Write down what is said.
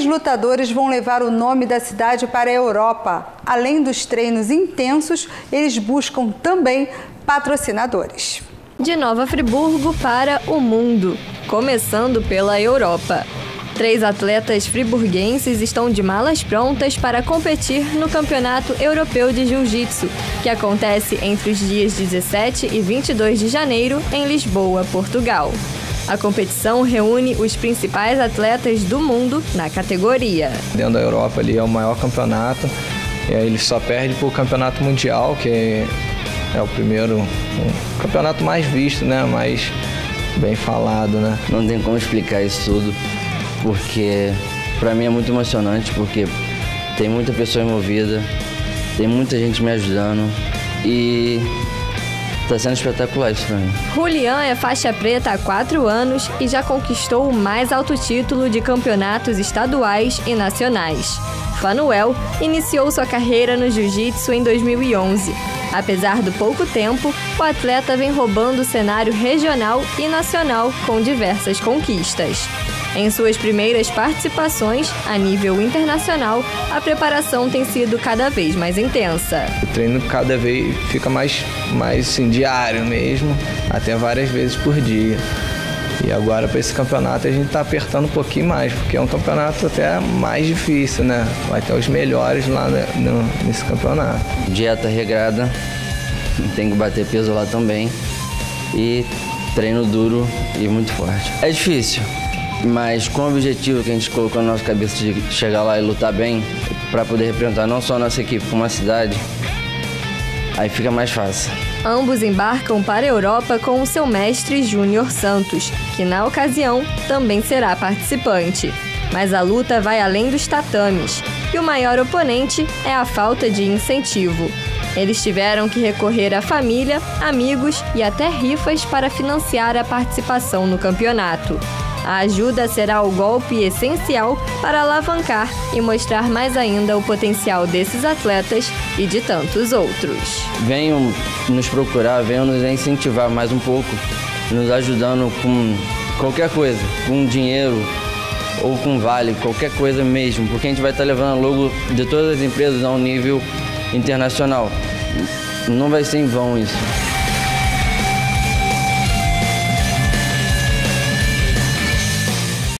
ex-lutadores vão levar o nome da cidade para a Europa. Além dos treinos intensos, eles buscam também patrocinadores. De Nova Friburgo para o mundo, começando pela Europa. 3 atletas friburguenses estão de malas prontas para competir no Campeonato Europeu de Jiu-Jitsu, que acontece entre os dias 17 e 22 de janeiro em Lisboa, Portugal. A competição reúne os principais atletas do mundo na categoria. Dentro da Europa ali é o maior campeonato, e aí ele só perde para o Campeonato Mundial, que é o primeiro campeonato mais visto, né? Mais bem falado, né? Não tem como explicar isso tudo, porque para mim é muito emocionante, porque tem muita pessoa envolvida, tem muita gente me ajudando e tá sendo espetacular isso pra mim. Julián é faixa preta há 4 anos e já conquistou o mais alto título de campeonatos estaduais e nacionais. Fanuel iniciou sua carreira no jiu-jitsu em 2011. Apesar do pouco tempo, o atleta vem roubando o cenário regional e nacional com diversas conquistas. Em suas primeiras participações a nível internacional, a preparação tem sido cada vez mais intensa. O treino cada vez fica mais assim, diário mesmo, até várias vezes por dia. E agora para esse campeonato a gente está apertando um pouquinho mais, porque é um campeonato até mais difícil, né? Vai ter os melhores lá nesse campeonato. Dieta regrada, tem que bater peso lá também e treino duro e muito forte. É difícil, mas com o objetivo que a gente colocou na nossa cabeça de chegar lá e lutar bem, para poder representar não só a nossa equipe, como a cidade, aí fica mais fácil. Ambos embarcam para a Europa com o seu mestre Júnior Santos, que na ocasião também será participante. Mas a luta vai além dos tatames, e o maior oponente é a falta de incentivo. Eles tiveram que recorrer à família, amigos e até rifas para financiar a participação no campeonato. A ajuda será o golpe essencial para alavancar e mostrar mais ainda o potencial desses atletas e de tantos outros. Venham nos procurar, venham nos incentivar mais um pouco, nos ajudando com qualquer coisa, com dinheiro ou com vale, qualquer coisa mesmo, porque a gente vai estar levando logo de todas as empresas a um nível internacional. Não vai ser em vão isso.